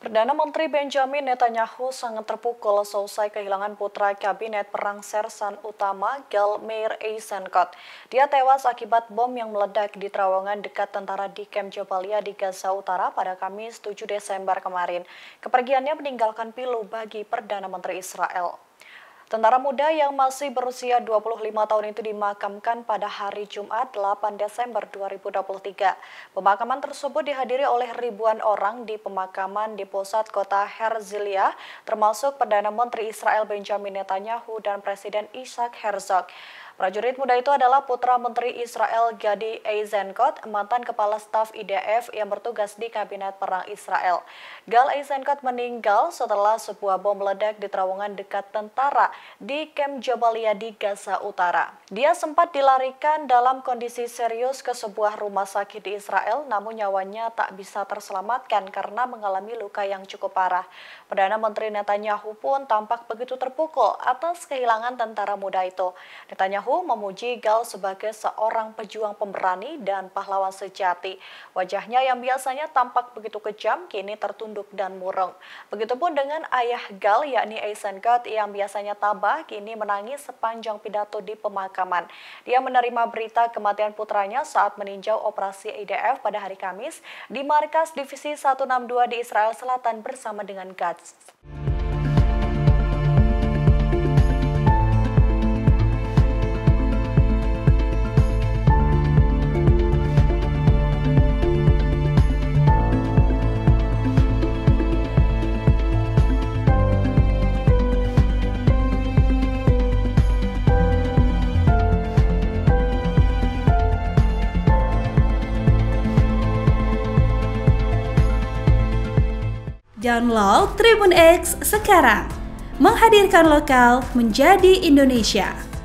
Perdana Menteri Benjamin Netanyahu sangat terpukul selesai kehilangan putra kabinet perang sersan utama Gal Meir Eisenkot. Dia tewas akibat bom yang meledak di terowongan dekat tentara di Kem Jabalia di Gaza Utara pada Kamis 7 Desember kemarin. Kepergiannya meninggalkan pilu bagi Perdana Menteri Israel. Tentara muda yang masih berusia 25 tahun itu dimakamkan pada hari Jumat 8 Desember 2023. Pemakaman tersebut dihadiri oleh ribuan orang di pemakaman di pusat kota Herzliya, termasuk Perdana Menteri Israel Benjamin Netanyahu dan Presiden Isaac Herzog. Prajurit muda itu adalah putra Menteri Israel Gadi Eisenkot, mantan kepala staf IDF yang bertugas di Kabinet Perang Israel. Gal Eisenkot meninggal setelah sebuah bom meledak di terowongan dekat tentara di Kem Jabalia di Gaza Utara. Dia sempat dilarikan dalam kondisi serius ke sebuah rumah sakit di Israel, namun nyawanya tak bisa terselamatkan karena mengalami luka yang cukup parah. Perdana Menteri Netanyahu pun tampak begitu terpukul atas kehilangan tentara muda itu. Netanyahu memuji Gal sebagai seorang pejuang pemberani dan pahlawan sejati. Wajahnya yang biasanya tampak begitu kejam kini tertunduk dan murung. Begitupun dengan ayah Gal yakni Eisenkot yang biasanya tabah kini menangis sepanjang pidato di pemakaman. Dia menerima berita kematian putranya saat meninjau operasi IDF pada hari Kamis di markas Divisi 162 di Israel Selatan bersama dengan Gats. Download Tribun X sekarang, menghadirkan lokal menjadi Indonesia.